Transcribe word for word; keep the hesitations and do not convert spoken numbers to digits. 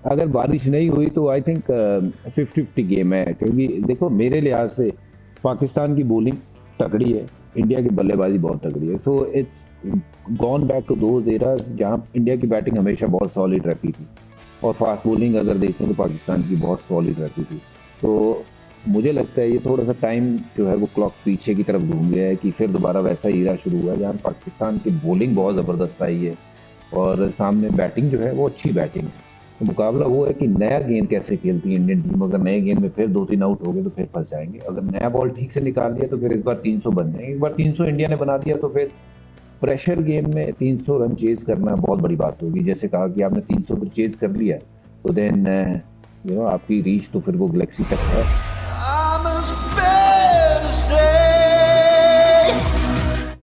अगर बारिश नहीं हुई तो I think fifty fifty game है, क्योंकि देखो मेरे लिहाज से पाकिस्तान की बॉलिंग तगड़ी है, इंडिया की बल्लेबाजी बहुत तगड़ी है। So it's gone back to those eras जहां इंडिया की बैटिंग हमेशा बहुत सॉलिड रहती थी, और फास्ट बॉलिंग अगर देखें तो पाकिस्तान की बहुत सॉलिड रहती थी। तो मुझे लगता है ये थोड़ा सा टाइम जो है वो क्लॉक पीछे की तरफ घूम गया है, कि फिर दोबारा वैसा ईरा शुरू हुआ है जहाँ पाकिस्तान की बॉलिंग बहुत ज़बरदस्त आई है और सामने बैटिंग जो है वो अच्छी बैटिंग है। तो मुकाबला वो है कि नया गेंद कैसे खेलती है इंडियन टीम। अगर नए गेंद में फिर दो तीन आउट हो गए तो फिर फंस जाएंगे। अगर नया बॉल ठीक से निकाल दिया तो फिर इस बार तीन सौ बन जाएंगे। एक बार तीन सौ इंडिया ने बना दिया तो फिर प्रेशर गेम में तीन सौ रन चेज करना बहुत बड़ी बात होगी। जैसे कहा कि आपने तीन सौ पर चेज कर लिया तो देन यू नो आपकी रीच तो फिर वो गैलेक्सी तक है।